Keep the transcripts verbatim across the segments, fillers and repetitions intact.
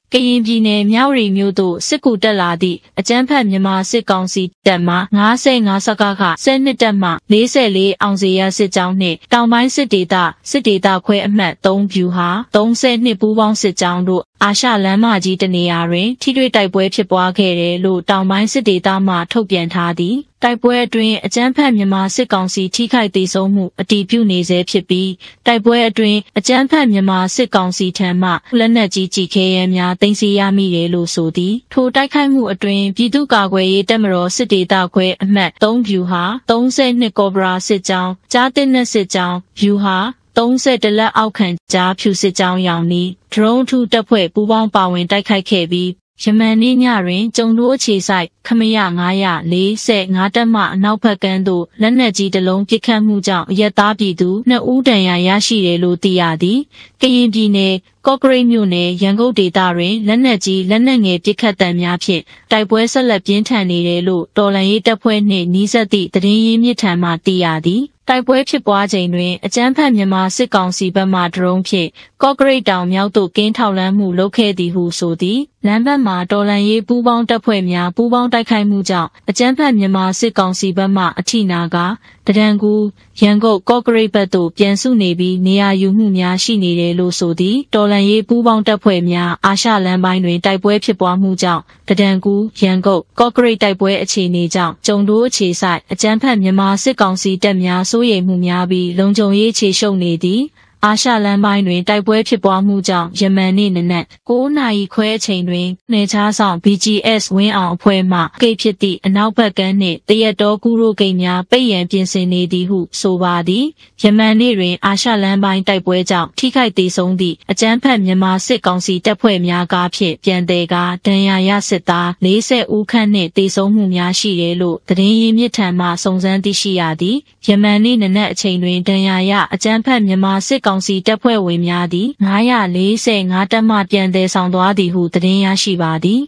ကရင်ပြည်နယ်မြောက်ရီမြို့သို့စစ်ကူတက်လာသည့်အကြမ်းဖက်မြန်မာစစ်ကောင်စီတပ်မှငါး၅စကခဆယ်နှစ်တပ်မှ၄၄အောင်စရစစ်ကြောင်းနှင့်တောင်ပိုင်းစစ်ဒေသစစ်ဒေသခွဲအမှတ်၃ဗျူဟာ၃၂ပူးပေါင်းစစ်ကြောင်းတို့အာရှလမ်းမကြီးတနေရာတွင်ထိတွေ့တိုက်ပွဲဖြစ်ပွားခဲ့တယ်လို့တောင်ပိုင်းစစ်ဒေသမှထုတ်ပြန်ထားသည်တိုက်ပွဲအတွင်းအကြမ်းဖက်မြန်မာစစ်ကောင်စီထိခိုက်ဒေဆုံးမှုအတည်ပြုနေဆဲဖြစ်ပြီးတိုက်ပွဲအတွင်းအကြမ်းဖက်မြန်မာစစ်ကောင်စီထံမှလက်နက်ကြီးကြီးခဲရဲများတင်စီရမိတယ်လို့ဆိုသည်ထိုတိုက်ခိုက်မှုအတွင်းပြည်သူ့ကာကွယ်ရေးတပ်မတော်စစ်ဒေသခွဲအမှတ်၃ဗျူဟာ၃၂ကော်ဘရာစစ်ကြောင်းကြားတင်တဲ့စစ်ကြောင်းဗျူဟာ၃၁လက်အောက်ခံကြားဖြူစစ်ကြောင်းရောင်နီဒရုန်းထူတပ်ဖွဲ့ပူးပေါင်းပါဝင်တိုက်ခိုက်ခဲ့ပြီးယမန်နေ့ညတွင်ကျုံတို့အခြေဆိုင်ခမရ၅၄၅တက်မှအနောက်ဘက်ကမ်းသို့လက်နက်ကြီးတစ်လုံးပစ်ခတ်မှုကြောင့်အရက်သားပြည်သူနှစ်ဦးဒဏ်ရာရရှိတယ်လို့သိရသည်ကရင်ပြည်နယ်ကော့ကရိတ်မြို့နယ်ရန်ကုန်ဒေသတွင်လက်နက်ကြီးလက်နက်ငယ်ပစ်ခတ်တံများဖြင့်တိုက်ပွဲဆက်လက်ပြင်းထန်နေတယ်လို့တော်လှန်ရေးတပ်ဖွဲ့နှင့်နှီးစပ်သည့်သတင်းရင်းမြစ်ထံမှသိရသည်တိုက်ပွဲဖြစ်ပွားချိန်တွင်အကြမ်းဖက်မြန်မာစစ်ကောင်စီဘက်မှဒရုန်းဖြင့်ကော့ကရိတ်တောင်မြောက်သို့ကင်းထောက်လှမ်းမှုလုပ်ခဲ့သည်ဟုဆိုသည်လမ်းဘက်မှာတော်လှန်ရေးပူးပေါင်းတပ်ဖွဲ့များပူးပေါင်းတိုက်ခိုက်မှုကြောင့်အကြမ်းဖက်မြန်မာစစ်ကောင်စီဘက်မှအထိနာကတဒံကူရန်ကုန်ကော့ကရိတ်ဘက်သို့ပြန်ဆုနေပြီးနေရာယူမှုများရှိနေတယ်လို့ဆိုသည်တော်လှန်ရေးပူးပေါင်းတပ်ဖွဲ့များအာရှလမ်းပိုင်းတွင်တိုက်ပွဲဖြစ်ပွားမှုကြောင့်တဒံကူရန်ကုန်ကော့ကရိတ်တိုက်ပွဲအခြေအနေကြောင့်ကျုံတို့အခြေဆိုင်အကြမ်းဖက်မြန်မာစစ်ကောင်စီတပ်များစိုးရိမ်မှုများပြီးလုံခြုံရေးခြေရှုံနေသည်အာရှလမ်းပိုင်းတွင်တိုက်ပွဲဖြစ်ပွားမှုကြောင့်ယမန်နေ့နနက်၉နာရီခွဲအချိန်တွင်နေချားဆောင် ဘီ ဂျီ အက်စ် ဝင်းအောင်အဖွဲ့မှဂိတ်ဖြစ်သည့်အနောက်ဘက်ကမ်းနှင့်တရက်တော်ကူရိုဂိတ်များပိတ်ရန်ပြင်ဆင်နေသည်ဟုဆိုပါသည်ယမန်နေ့တွင်အာရှလမ်းပိုင်းတိုက်ပွဲကြောင့်ထိခိုက်ဒေဆုံးသည့်အကြမ်းဖက်မြန်မာစစ်ကောင်စီတပ်ဖွဲ့များကားဖြင့်ပြန်သည်ကားဒဏ်ရာရစစ်သား၄၀ဦးခန့်နှင့်ဒေဆုံးမှုများရှိတယ်လို့သတင်းရင်းမြစ်ထံမှစုံစမ်းသိရှိရသည်ယမန်နေ့နနက်အချိန်တွင်ဒဏ်ရာရအကြမ်းဖက်မြန်မာစစ်ကောင်စီတပ်ဖွဲ့ဝင်များသည်၅၄၅တပ်မှပြန်သည်ဆောင်သွားသည်ဟုသတင်းရရှိပါသည်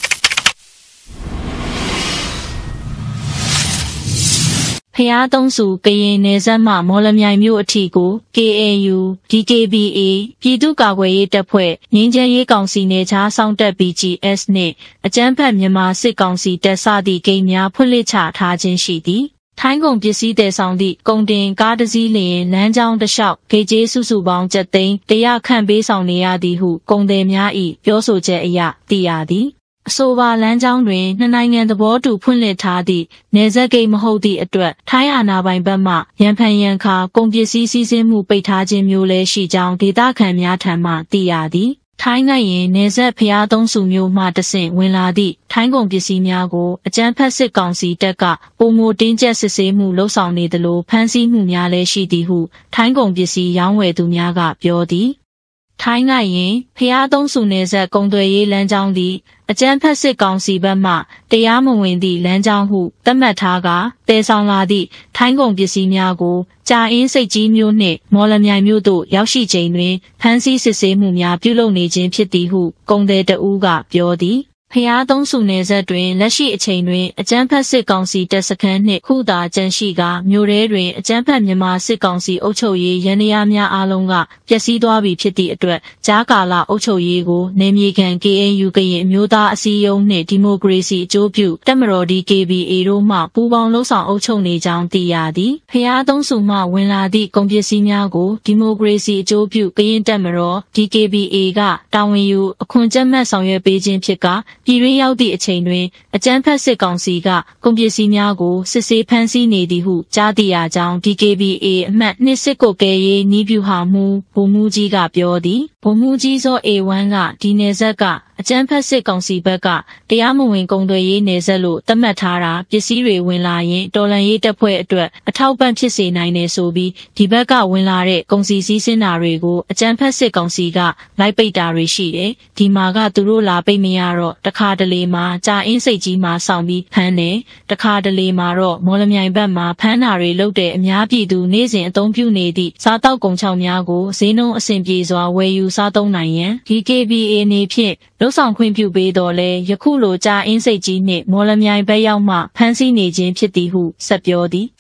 ဖျားသုံးစုကရင်နယ်စပ်မှမော်လမြိုင်မြို့အထိကို ကေ အေ ယူ ဒီ ကေ ဘီ အေ ပြည်သူ့ကာကွယ်ရေးတပ်ဖွဲ့ငြိမ်းချမ်းရေးကောင်စီနယ်ခြားစောင့်တပ် ဘီ ဂျီ အက်စ် နှင့်အကြမ်းဖက်မြန်မာစစ်ကောင်စီတပ်စသည့်ဂိတ်များဖွင့်လှစ်ချထားခြင်းရှိသည်ထိုင်းကုန်ပစ္စည်းတည်ဆောင်သည့်ကုန်တင်ကားတစ်စီးလျင်လမ်းကြောင်းတစ်လျှောက်ဂိတ်ကျေးစုစုပေါင်းကျပ်သိန်းတရာခန့်ပေးဆောင်နေရသည်ဟုကုန်သည်များ၏ပြောဆိုချက်အရသိရသည်အဆိုပါလမ်းကြောင်းတွင်နှစ်နိုင်ငံသဘောတူဖွင့်လှစ်ထားသည့်နယ်စပ်ဂိတ်မဟုတ်သည့်အတွက်ထိုင်းအာဏာပိုင်ဘက်မှရန်ဖန်ရန်ခါကုန်ပစ္စည်းစီးဆင်းမှုပိတ်ထားခြင်းမျိုးလည်းရှိကြောင်းဒေသခံများထံမှသိရသည်ထိုင်းနိုင်ငံနယ်စပ်ဖျားသုံးစုမျိုးမှတဆင့်ဝင်လာသည့်ထိုင်းကုန်ပစ္စည်းများကိုအကြမ်းဖက်စစ်ကောင်စီတပ်ကပုံမတင်းကျပ်စစ်ဆေးမှုလှုံ့ဆော်နေသလိုဖမ်းဆီးမှုများလည်းရှိသည်ဟုထိုင်းကုန်ပစ္စည်းရောင်းဝယ်သူများကပြောသည်ထိုင်းနိုင်ငံဖျားသုံးစုနယ်စပ်ကုန်သွယ်ရေးလမ်းကြောင်းသည်အကြမ်းဖက်စစ်ကောင်စီဘက်မှတရားမဝင်သည့်လမ်းကြောင်းဟုသတ်မှတ်ထားကတည်ဆောင်လာသည့်ထိုင်းကုန်ပစ္စည်းများကိုကြာအင်းစိတ်ကြီးမြို့နှင့်မော်လမြိုင်မြို့သို့ရောက်ရှိချိန်တွင်ဖမ်းဆီးစစ်ဆေးမှုများပြုလုပ်နေခြင်းဖြစ်သည်ဟုကုန်သည်တဦးကပြောသည်ဖျားသုံးစုနယ်စပ်တွင်လက်ရှိအချိန်တွင်အကြမ်းဖက်စစ်ကောင်စီတပ်စခန်းနှင့်ခုသာကျန်ရှိကမြို့ထဲတွင်အကြမ်းဖက်မြန်မာစစ်ကောင်စီအုပ်ချုပ်ရေးရန်ရာများအားလုံးကပျက်စီးသွားပြီဖြစ်သည့်အတွက်ကြားကာလအုပ်ချုပ်ရေးကိုနေမြေခံ ကေ အေ ယူ ကရင်အမျိုးသားအစည်းအရုံးနှင့်ဒီမိုကရေစီအကျိုးပြုတပ်မတော် ဒီ ကေ ဘီ အေ တို့မှပူးပေါင်းလှုံ့ဆော်အုပ်ချုပ်နေကြောင်းသိရသည်ဖျားသုံးစုမှဝင်လာသည့်ကုန်ပစ္စည်းများကိုဒီမိုကရေစီအကျိုးပြုကရင်တပ်မတော် ဒီ ကေ ဘီ အေ ကတာဝန်ယူအခွန်ကျပ်မှတ်ဆောင်ရွက်ပေးခြင်းဖြစ်ကပြည်တွင်းရောက်သည့်အချိန်တွင်အကြမ်းဖက်စစ်ကောင်စီကကုန်ပစ္စည်းများကိုစစ်ဆေးဖမ်းဆီးနေသည်ဟုကြားသိရကြောင်း ဒီ ကေ ဘီ အေ အမှတ်နှစ်စစ်ကိုကဲရေးနီးဗျူဟာမှူးဗိုလ်မှူးကြီးကပြောသည်ဗိုလ်မှူးကြီးစော အေ ဝမ် ကဒီနယ်စပ်ကအကြမ်းဖက်စစ်ကောင်စီဘက်ကတရားမဝင်ကုန်သွယ်ရေးနယ်စပ်လို့သတ်မှတ်ထားတာပစ္စည်းတွေဝင်လာရင်တော်လှန်ရေးတပ်ဖွဲ့အတွက်အထောက်ပံ့ဖြစ်စေနိုင်တယ်ဆိုပြီးဒီဘက်ကဝင်လာတဲ့ကုန်စည်စည်းစိမ်တာတွေကိုအကြမ်းဖက်စစ်ကောင်စီကလိုက်ပိတ်တာတွေရှိတယ်ဒီမှာကသူတို့လာပိတ်မရတော့တခါတလေမှာကြာအင်းစိတ်ကြီးမှာစောင့်ပြီးဖမ်းတယ်တခါတလေမှာတော့မော်လမြိုင်ဘက်မှာဖမ်းတာတွေလုပ်တဲ့အများပြည်သူနေ့စဉ်အသုံးပြုနေသည့်စားတောက်ကုန်ချောက်များကိုဈေးနှုန်းအဆင်ပြေစွာဝယ်ယူစားသုံးနိုင်ရန် ဒီ ကေ ဘီ အေ နေဖြင့်လှုံ့ဆော်ခွင့်ပြုပေးတော်လဲယခုလိုကြာအင်းစိတ်ကြီးနှင့်မော်လမြိုင်ဘက်ရောက်မှဖမ်းဆီးနေခြင်းဖြစ်သည်ဟုဆက်ပြောသည်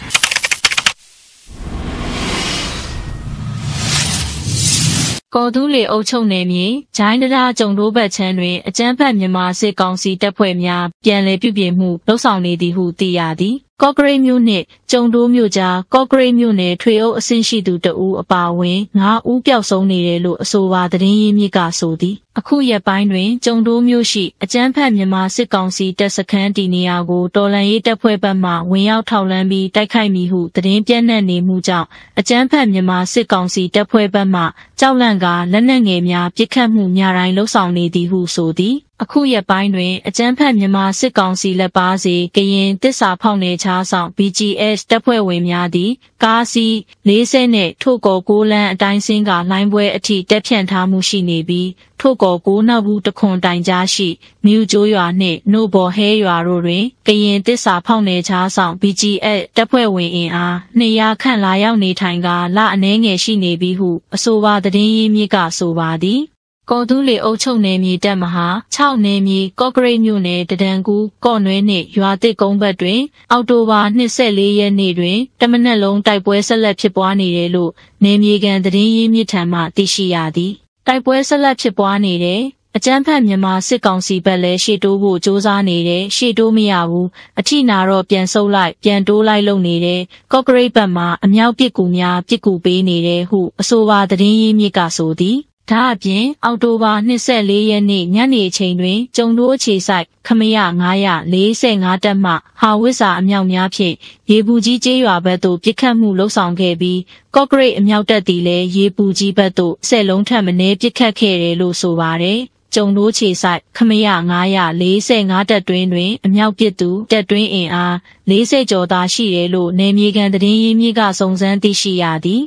ကော်တူးလေအုပ်ချုပ်နယ်မြေဂျိုင်းတရာကျုံတိုးဘက်ချမ်းတွင်အကြမ်းဖက်မြန်မာစစ်ကောင်စီတပ်ဖွဲ့များပြန်လည်ပြုပြင်မှုလှုပ်ဆောင်နေသည်ဟုသိရသည်ကော့ကရိတ်မြို့နှင့်ကျုံတိုးမြို့ကြားကော့ကရိတ်မြို့နယ်ထွေအုပ်အဆင့်ရှိသူတဦးအပါအဝင်ငါးဦးပျောက်ဆုံးနေတယ်လို့အဆိုပါသတင်းရင်းမြစ်ကဆိုသည်အခုရက်ပိုင်းတွင်ကျုံတိုးမြို့ရှိအကြမ်းဖက်မြန်မာစစ်ကောင်စီတပ်စခန်းတည်နေရာကိုတော်လှန်ရေးတပ်ဖွဲ့ဘက်မှဝင်ရောက်ထောက်လှမ်းပြီးတိုက်ခိုက်မိဟုသတင်းပြန့်နှံ့နေမှုကြောင့်အကြမ်းဖက်မြန်မာစစ်ကောင်စီတပ်ဖွဲ့ဘက်မှကြောက်လန့်ကာလက်နက်ငယ်များပစ်ခတ်မှုများတိုင်းလှုပ်ဆောင်နေသည်ဟုဆိုသည်အခုရက်ပိုင်းတွင်အကြမ်းဖက်မြန်မာစစ်ကောင်စီလက်ပါစီကရင်တစ္ဆာဖောက်နယ်ချားဆောင် B G S တပ်ဖွဲ့ဝင်များသည်ကားစီးလေးဆယ်နှင့်ထို့ကော်ကိုလန်းအတိုင်းစင်းကလိုင်းပွဲအထိတက်ဖြန့်ထားမှုရှိနေပြီးထို့ကော်ကိုနောက်ဘူးတခွန်တိုင်ကြားရှိမြူကျိုးရွာနှင့်နို့ဘော်ဟဲရွာတို့တွင်ကရင်တစ္ဆာဖောက်နယ်ချားဆောင် B G S တပ်ဖွဲ့ဝင်အင်အားနှစ်ရာခန့်လာရောက်နေထိုင်ကလအနှဲငယ်ရှိနေပြီးဟုအဆိုပါသတင်းရင်းမြစ်ကဆိုပါသည်ကော်တူးလေအုပ်ချုပ်နယ်မြေတပ်မဟာ၆နယ်မြေကော့ကရိတ်မြို့နယ်တဒံကူကော့နွဲနှင့်ရွာတစ်ကုန်းဘက်တွင်အောက်တိုဘာ၂၄ရက်နေ့တွင်တမနက်လုံးတိုက်ပွဲဆက်လက်ဖြစ်ပွားနေတယ်လို့နယ်မြေကန်သတင်းရင်းမြစ်ထံမှသိရှိရသည်တိုက်ပွဲဆက်လက်ဖြစ်ပွားနေတယ်အကြမ်းဖက်မြန်မာစစ်ကောင်စီဘက်လည်းရှေ့တိုးဖို့ကြိုးစားနေတယ်ရှေ့တိုးမရဘူးအထိနာတော့ပြန်ဆုတ်လိုက်ပြန်တိုးလိုက်လုပ်နေတယ်ကော့ကရိတ်ဘက်မှာအမြောက်ပစ်ကူများပစ်ကူပေးနေတယ်ဟုအဆိုပါသတင်းရင်းမြစ်ကဆိုသည်ဒါအပြင်အောက်တိုဘာ၂၄ရက်နေ့ညနေအချိန်တွင်ကျုံတိုးအခြေဆိုင်ခမရ၅၄၅တက်မှဟာဝစ်စာအမြောက်များဖြင့်ရေပူကြီးကျေးရွာဘက်သို့ပစ်ခတ်မှုလှုပ်ဆောင်ခဲ့ပြီးကော့ကရိတ်အမြောက်တပ်သည်လည်းရေပူကြီးဘက်သို့ဆယ်လုံးထပ်မနည်းပစ်ခတ်ခဲ့တယ်လို့ဆိုပါတယ်ကျုံတိုးခြေဆိုင်ခမရ၅၄၅တက်တွင်တွင်အမြောက်ပစ်သူတက်တွင်းအင်အား၄၀ကျော်သာရှိတယ်လို့နယ်မြေကန်သတင်းရင်းမြစ်ကစုံစမ်းသိရှိရသည်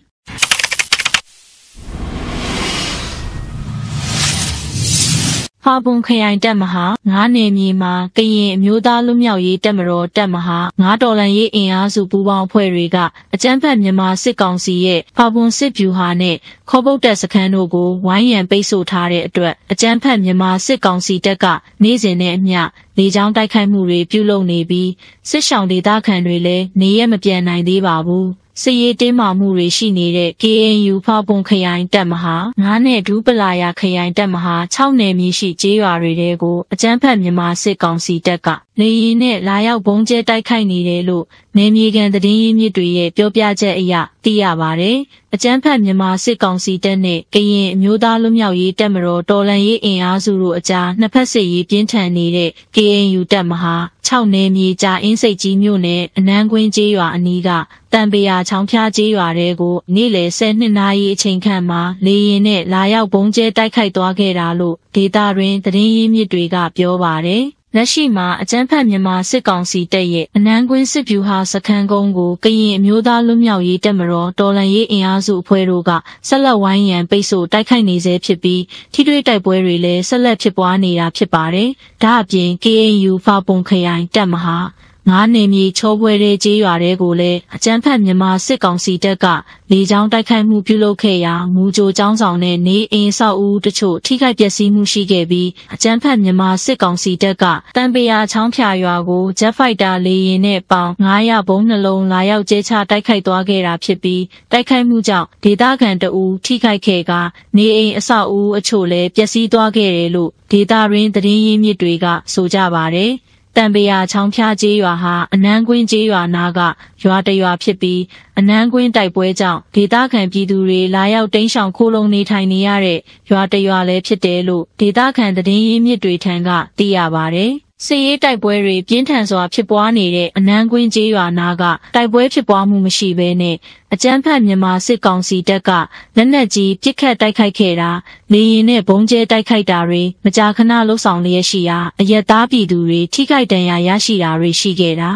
ဖာပွန်ခရိုင်တပ်မဟာငါးနယ်မြေမှာကရင်အမျိုးသားလွတ်မြောက်ရေးတပ်မတော်တပ်မဟာငါးတော်လှန်ရေးအင်အားစုပူးပေါင်းအဖွဲ့တွေကအကြမ်းဖက်မြန်မာစစ်ကောင်စီရဲ့ဖာပွန်စစ်ဗျူဟာနဲ့ခေါ်ပုတ်တပ်စခန်းတို့ကိုဝိုင်းရံပိတ်ဆို့ထားတဲ့အတွက်အကြမ်းဖက်မြန်မာစစ်ကောင်စီတပ်ကနေ့စဉ်နဲ့အမျှလေကြောင်းတိုက်ခိုက်မှုတွေပြုလုပ်နေပြီးစစ်ရှောင်ဒေသခံတွေလည်းနေရမပြန်နိုင်သေးပါဘူးစစ်ရေးတင်းမာမှုတွေရှိနေတဲ့ K N U ဖာပွန်ခရိုင်တပ်မဟာငါးနဲ့ဒူးပလာယာခရိုင်တပ်မဟာ၆နယ်မြေရှိကျေးရွာတွေကိုအကြမ်းဖက်မြန်မာစစ်ကောင်စီတပ်ကလေရင်နဲ့လာရောက်ဘုံကျဲတိုက်ခိုက်နေတယ်လို့နယ်မြေကန်သတင်းရင်းမြစ်တွေရဲ့ပြောပြချက်အရသိရပါတယ်။အကြမ်းဖက်မြန်မာစစ်ကောင်စီတပ်နဲ့ကရင်အမျိုးသားလွတ်မြောက်ရေးတပ်မတော်တော်လှန်ရေးအင်အားစုတို့အကြားနှစ်ဖက်စစ်ရေးပြင်းထန်နေတဲ့ K N U တပ်မဟာ၆နယ်မြေကြာအင်းစိတ်ကြီးမြို့နယ်အနန်းကွင်းကျေးရွာအနီးကတန်ပရာချောင်းဖျားကျေးရွာတွေကိုနေ့လယ်၁၂နာရီအချိန်ခန့်မှာလေရင်နဲ့လာရောက်ဘုံကျဲတိုက်ခိုက်သွားခဲ့တာလို့ဒေသတွင်သတင်းရင်းမြစ်တွေကပြောပါတယ်။လက်ရှိမှာအကြမ်းဖက်မြန်မာစစ်ကောင်စီတပ်ရဲ့အနန်းကွင်းစစ်ဗျူဟာစခန်းကုန်းကိုကရင်အမျိုးသားလွတ်မြောက်ရေးတပ်မတော်တော်လှန်ရေးအင်အားစုအဖွဲ့တို့ကဆက်လက်ဝိုင်းရံပိတ်ဆို့တိုက်ခိုက်နေဆဲဖြစ်ပြီးထိတွေ့တိုက်ပွဲတွေလည်းဆက်လက်ဖြစ်ပွားနေတာဖြစ်ပါတယ်။ဒါအပြင် K N U ဖာပွန်ခရိုင်တပ်မဟာငါးနယ်မြေချောပွဲတဲ့ကျေးရွာတွေကိုလည်းအကြမ်းဖက်မြန်မာစစ်ကောင်စီတပ်ကလေကြောင်းတိုက်ခိုက်မှုပြုလုပ်ခဲ့ရာမူကြိုကျောင်းဆောင်နဲ့နေအိမ်ဆောက်ဦးတချို့ထိခိုက်ပျက်စီးမှုရှိခဲ့ပြီးအကြမ်းဖက်မြန်မာစစ်ကောင်စီတပ်ကတန်ပရာချောင်းဖြာရွာကိုဂျက်ဖိုက်တာလေယာဉ်နဲ့ပေါင်ငါးရာဘုံနှလုံးလာရောက်ကျဲချတိုက်ခိုက်သွားခဲ့တာဖြစ်ပြီးတိုက်ခိုက်မှုကြောင့်ဒေသခံတအူထိခိုက်ခဲ့ကနေအိမ်အဆောက်အဦအချို့လည်းပျက်စီးသွားခဲ့တယ်လို့ဒေသရင်းသတင်းရင်းမြစ်တွေကဆိုကြပါတယ်တန်ပရာချောင်းဖျားကျေးရွာဟာအနန်းကွင်းကျေးရွာနာကရွာတရွာဖြစ်ပြီးအနန်းကွင်းတိုက်ပွဲကြောင့်ဒေသခံပြည်သူတွေလာရောက်တိမ်းရှောင်ခိုးလုံနေထိုင်နေရတဲ့ရွာတရွာလည်းဖြစ်တယ်လို့ဒေသခံသတင်းရင်းမြစ်တွေထံကသိရပါတယ်။စစ်ရေးတိုက်ပွဲတွေပြင်းထန်စွာဖြစ်ပွားနေတဲ့အနန်းကွင်းကျေးရွာနာကတိုက်ပွဲဖြစ်ပွားမှုမရှိဘဲနဲ့အကြမ်းဖက်မြန်မာစစ်ကောင်စီတပ်ကလက်နက်ကြီးပစ်ခတ်တိုက်ခိုက်ခဲ့တာလေရင်နဲ့ဘုံကျဲတိုက်ခိုက်တာတွေမကြာခဏလှုပ်ဆောင်လျက်ရှိရာအရက်သားပြည်သူတွေထိခိုက်ဒဏ်ရာရရှိတာတွေရှိခဲ့တာ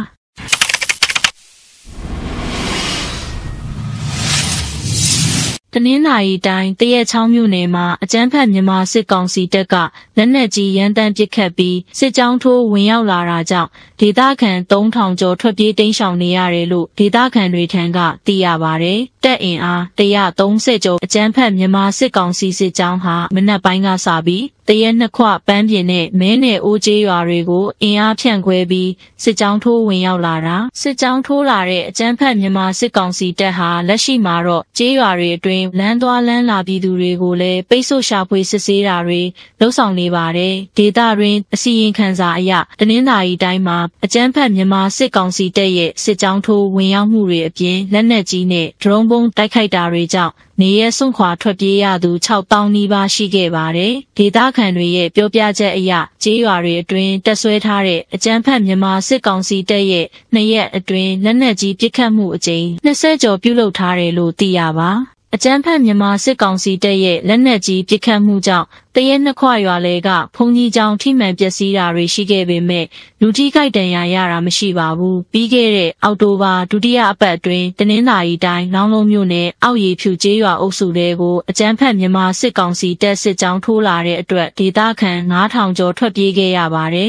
တနင်္လာရီတိုင်းတရက်ချောင်းမြို့နယ်မှာအကြမ်းဖက်မြန်မာစစ်ကောင်စီတပ်ကလက်နက်ကြီးရန်တမ်းပစ်ခတ်ပြီးစစ်ကြောင်းထိုးဝင်ရောက်လာတာကြောင့်ဒေသခံသုံးထောင်ကျော်ထွက်ပြေးတိမ်းရှောင်နေရတယ်လို့ဒေသခံတွေထံကသိရပါတယ်။တပ်အင်အား၁၃၀ကျော်အကြမ်းဖက်မြန်မာစစ်ကောင်စီစစ်ကြောင်းဟာမနက်ပိုင်းကစပြီးတရက်နှစ်ခွပန်းပြင်းနဲ့မဲနယ်အိုးကျေးရွာတွေကိုအင်အားဖြန့်ခွဲပြီးစစ်ကြောင်းထိုးဝင်ရောက်လာတာစစ်ကြောင်းထိုးလာတဲ့အကြမ်းဖက်မြန်မာစစ်ကောင်စီတပ်ဟာလက်ရှိမှာတော့ကျေးရွာတွေအတွင်းလမ်းသွားလမ်းလာပြည်သူတွေကိုလည်းပိတ်ဆို့ရှာဖွေစစ်ဆေးတာတွေလှုံ့ဆော်နေပါတယ်ဒေသတွင်အစီရင်ခံစာအရတနင်္သာရီတိုင်းမှာအကြမ်းဖက်မြန်မာစစ်ကောင်စီတပ်ရဲ့စစ်ကြောင်းထိုးဝင်ရောက်မှုတွေအပြင်လက်နက်ကြီးနဲ့ဒရုန်းဘုံတိုက်ခိုက်တာတွေကြောင့်နေရဲစွန့်ခွာထွက်ပြေးရသူခြောက်သောင်းနီးပါးရှိခဲ့ပါတယ်ဒေသခံတွေရဲ့ပြောပြချက်အရကျေးရွာတွေအတွင်းတပ်ဆွဲထားတဲ့အကြမ်းဖက်မြန်မာစစ်ကောင်စီတပ်ရဲ့နှစ်ရက်အတွင်းလက်နက်ကြီးပစ်ခတ်မှုအကြိမ်၂၀ကျော်ပြုလုပ်ထားတယ်လို့သိရပါအကြမ်းဖက်မြန်မာစစ်ကောင်စီတပ်ရဲ့လက်နက်ကြီးပစ်ခတ်မှုကြောင့်တရက်နှစ်ခွရွာလဲကဖုန်ကြီးကျောင်းထိမှန်ပျက်စီးတာတွေရှိခဲ့ပေမဲ့လူထိခိုက်ဒဏ်ရာရတာမရှိပါဘူးပြီးခဲ့တဲ့အောက်တိုဘာဒုတိယအပတ်အတွင်းတနင်္သာရီတိုင်းလောင်းလုံးမြို့နယ်အောက်ရီဖြူကျေးရွာအုပ်စုတွေကိုအကြမ်းဖက်မြန်မာစစ်ကောင်စီတပ်စစ်ကြောင်းထိုးလာတဲ့အတွက်ဒေသခံငါးထောင်ကျော်ထွက်ပြေးခဲ့ရပါတယ်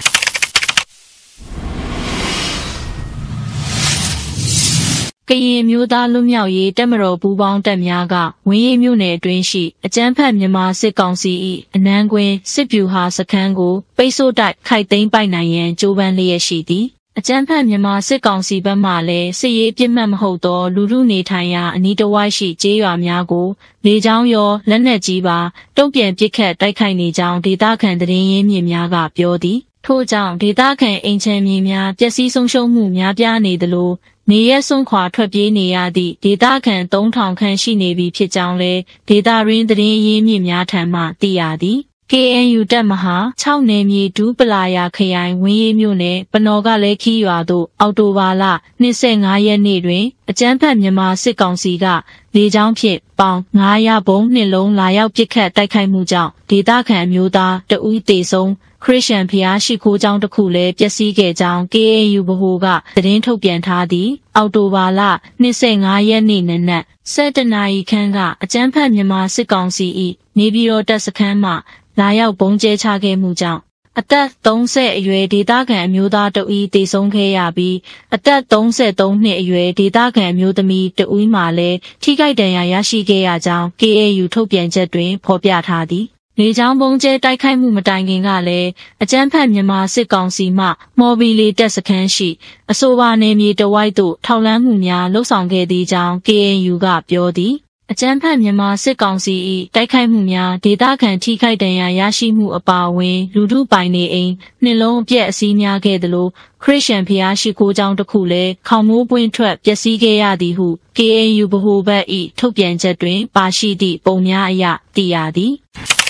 ကရင်မျိုးသားလွတ်မြောက်ရေးတပ်မတော်ပူးပေါင်းတပ်များကဝင်းရီမြို့နယ်အတွင်းရှိအကြမ်းဖက်မြန်မာစစ်ကောင်စီ၏အနန်းကွင်းစစ်ဗျူဟာစခန်းကိုပိတ်ဆို့တိုက်ခိုက်သိမ်းပိုက်နိုင်ရန်ကြိုးပမ်းလျက်ရှိသည်အကြမ်းဖက်မြန်မာစစ်ကောင်စီဘက်မှလည်းစစ်ရေးပြစ်မှတ်မဟုတ်သောလူထုနေထိုင်ရာအနီးတစ်ဝိုက်ရှိကျေးရွာများကိုလေကြောင်းရောလက်နက်ကြီးပါတုံ့ပြန်ပစ်ခတ်တိုက်ခိုက်နေကြောင်းဒေသခံသတင်းရင်းမြစ်များကပြောသည်ထို့ကြောင့်ဒေသခံအိမ်ချမ်းမြေများပျက်စီးဆုံးရှုံးမှုများပြားနေသလိုနေရဲစွန့်ခွာထွက်ပြေးနေရသည့်ဒေသခံသုံးထောင်ခန့်ရှိနေပြီဖြစ်ကြောင်းလည်းဒေသရင်းသတင်းရင်းမြစ်များထံမှသိရသည် ကေအန်ယူ တပ်မဟာ၆နယ်မြေဒူးပလာယာခရိုင်ဝင်းရီမြို့နယ်ပနော်ကလည်းခီးရွာသို့အောက်တိုဘာလ၂၅ရက်နေ့တွင်အကြမ်းဖက်မြန်မာစစ်ကောင်စီကလေကြောင်းဖြင့်ပေါင်၅၀၀ဘုံနှစ်လုံးလာရောက်ပစ်ခတ်တိုက်ခိုက်မှုကြောင့်ဒေသခံမျိုးသားတဦးသေဆုံးခရစ်ယာန်ဘုရားရှိခိုးကျောင်းတစ်ခုလည်းပျက်စီးခဲ့ကြောင်း ကေအန်ယူ ဗဟိုကသတင်းထုတ်ပြန်ထားသည်အောက်တိုဘာလ၂၅ရက်နေ့နနက်၁၁နာရီခန့်ကအကြမ်းဖက်မြန်မာစစ်ကောင်စီ၏နေပြည်တော်တပ်စခန်းမှလာရောက်ပုံကျဲချခဲ့မှုကြောင့်အသက်၃၀အရွယ်ဒေသခံအမျိုးသားတဦးသေဆုံးခဲ့ရပြီးအသက်၃၃နှစ်အရွယ်ဒေသခံအမျိုးသမီးတဦးမှလည်းထိခိုက်ဒဏ်ရာရရှိခဲ့ရကြောင်း ကေအန်ယူ ထုတ်ပြန်ချက်တွင်ဖော်ပြထားသည်လေကြောင်းပုံကျဲတိုက်ခိုက်မှုမတိုင်ခင်ကလည်းအကြမ်းဖက်မြန်မာစစ်ကောင်စီမှမော်ဘီလီတပ်စခန်းရှိအဆိုပါနယ်မြေတဝိုက်သို့ထောက်လှမ်းမှုများလှုပ်ဆောင်ခဲ့သည့်ကြောင်း ကေအန်ယူ ကပြောသည်အကြမ်းဖက်မြန်မာစစ်ကောင်စီ၏တိုက်ခိုက်မှုများဒေသခံထိခိုက်ဒဏ်ရာရရှိမှုအပါအဝင်လူထုပိုင်နေအိမ်နှလုံးအပြည့်အစည်းများခဲ့သလိုခရစ်ယာန်ဘုရားရှိခိုးကျောင်းတစ်ခုလည်းခေါင်မိုးပွင့်ထွက်ပျက်စီးခဲ့ရသည်ဟု ကေအန်ယူ ဗဟိုဘက်၏ထုတ်ပြန်ချက်တွင်ပါရှိသည့်ပုံများအရသိရသည်